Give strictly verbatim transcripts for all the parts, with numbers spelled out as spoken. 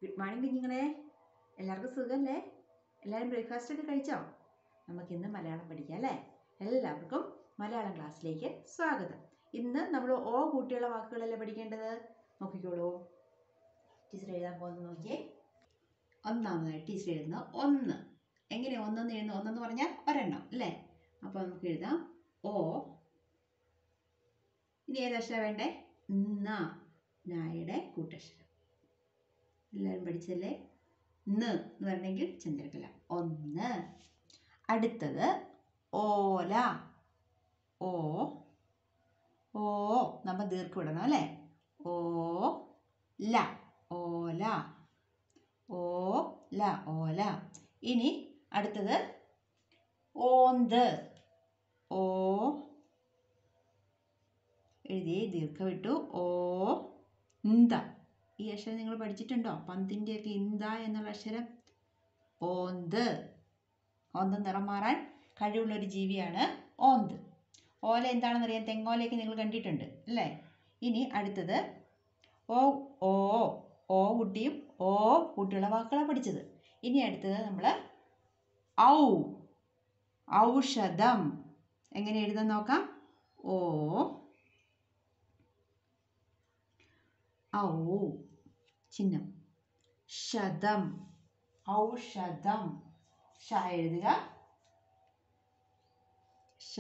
Good morning കുഞ്ഞുങ്ങളെ. എല്ലാവർക്കും സുഖമല്ലേ? എല്ലാവരും ബ്രേക്ക്ഫാസ്റ്റ് ഒക്കെ കഴിച്ചോ? നമുക്കിന്ന് മലയാളം പഠിക്കാം അല്ലേ? എല്ലാവർക്കും മലയാളം ക്ലാസ്സിലേക്ക് സ്വാഗതം. ഇന്ന് നമ്മൾ ഓ കൂട്ടിയുള്ള വാക്കുകളല്ലേ പഠിക്കേണ്ടത്? നോക്കിക്കോളൂ. ടീച്ചർ എഴുതാൻ പോകുന്നത് നോക്കിയേ. ഒന്നാമതായിട്ട് ടീച്ചർ എഴുതുന്ന ഒന്ന്. എങ്ങനെയാണ് ഒന്നെന്ന് എഴുതുന്നത്? ഒന്നെന്ന് പറഞ്ഞാൽ ഒരെണ്ണം അല്ലേ? അപ്പോൾ നമുക്ക് എഴുതാം ഓ. ഇനി ഏതക്ഷരം വേണ്ടേ? ന. നായുടെ കൂട്ടക്ഷരം. എല്ലാവരും പഠിച്ചല്ലേ? ന് എന്ന് പറഞ്ഞെങ്കിൽ ചന്ദ്രകല. ഒന്ന്. അടുത്തത് ഓല. ഓ ഓ നമ്മൾ ദീർഘം ഇടണം അല്ലേ? ഓ ല. ഓല. ഓ ല. ഓല. ഇനി അടുത്തത് ഓന്ത്. ഓ എഴുതി ദീർഘം ഇട്ടു. ഓ ന്ത. ഈ അക്ഷരം നിങ്ങൾ പഠിച്ചിട്ടുണ്ടോ? പന്തിൻ്റെയൊക്കെ ഇന്ത എന്നുള്ള അക്ഷരം. ഓന്ത്. ഓന്ത് നിറം മാറാൻ കഴിവുള്ളൊരു ജീവിയാണ് ഓന്ത്. ഓല എന്താണെന്ന് അറിയാം. തെങ്ങോലയൊക്കെ നിങ്ങൾ കണ്ടിട്ടുണ്ട് അല്ലേ? ഇനി അടുത്തത് ഓ ഓ ഓ കുട്ടിയും ഓ കുട്ടിയുള്ള വാക്കുകളാണ് പഠിച്ചത്. ഇനി അടുത്തത് നമ്മൾ ഔ. ഔഷധം. എങ്ങനെ എഴുതാൻ നോക്കാം. ഓ ഔ ചിഹ്നം ശതം. ഔഷധം. ഷ എഴുതുക. ഷ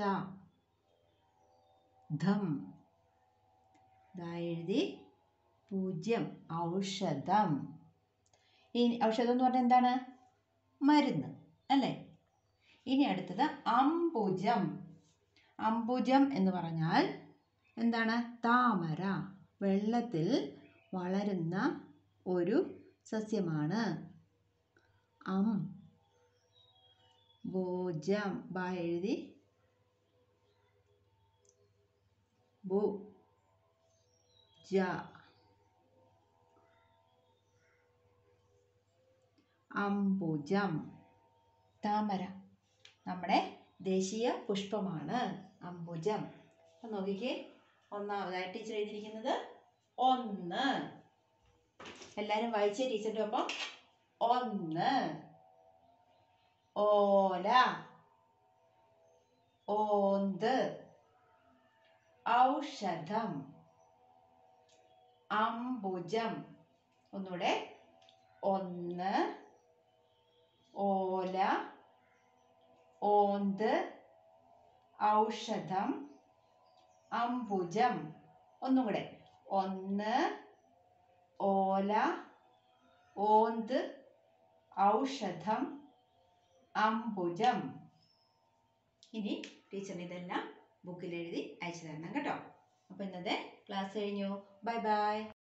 ധം. ദാ എഴുതി പൂജ്യം. ഔഷധം. ഇനി ഔഷധം എന്ന് പറഞ്ഞാൽ എന്താണ്? മരുന്ന് അല്ലേ? ഇനി അടുത്തത് അംബുജം. അംബുജം എന്ന് പറഞ്ഞാൽ എന്താണ്? താമര. വെള്ളത്തിൽ വളരുന്ന ഒരു സസ്യമാണ്. അം ഭോജം. ബ എഴുതി ബു ജ. അംബുജം. താമര നമ്മുടെ ദേശീയ പുഷ്പമാണ് അംബുജം. അപ്പം നോക്കിക്കേ. ഒന്നാമതായിട്ട് ടീച്ചർ എഴുതിയിരിക്കുന്നത് ഒന്ന്. എല്ലാവരും വായിച്ചേ ടീച്ചറിൻ്റെ ഒപ്പം. ഒന്ന്. ഓല. ഓന്ത്. ഔഷധം. അംബുജം. ഒന്നുകൂടെ. ഒന്ന്. ഓല. ഓന്ത്. ഔഷധം. അംബുജം. ഒന്നും കൂടെ. ഒന്ന്. ഓല. ഓന്ത്. ഔഷധം. അംബുജം. ഇനി ടീച്ചറിന് ഇതെല്ലാം ബുക്കിൽ എഴുതി അയച്ചു തരണം കേട്ടോ. അപ്പോൾ ഇന്നത്തെ ക്ലാസ് കഴിഞ്ഞു. Bye by.